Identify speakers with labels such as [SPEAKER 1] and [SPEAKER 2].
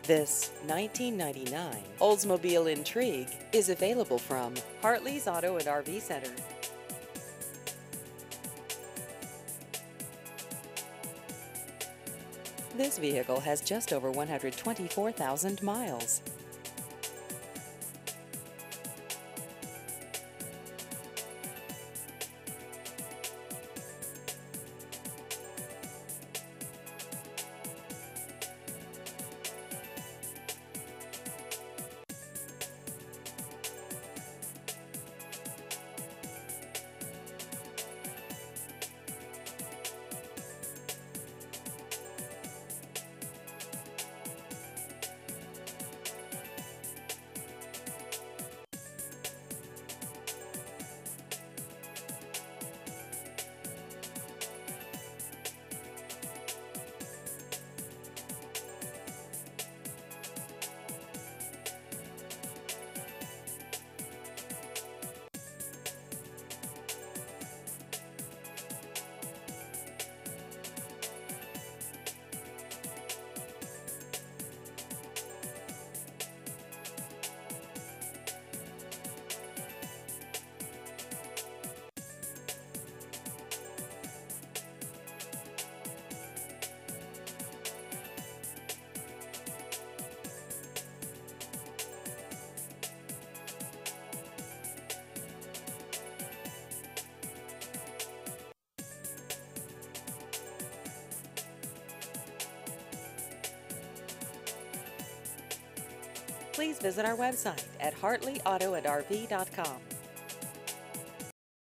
[SPEAKER 1] This 1999 Oldsmobile Intrigue is available from Hartley's Auto and RV Center. This vehicle has just over 124,000 miles. Please visit our website at hartleyautoandrv.com.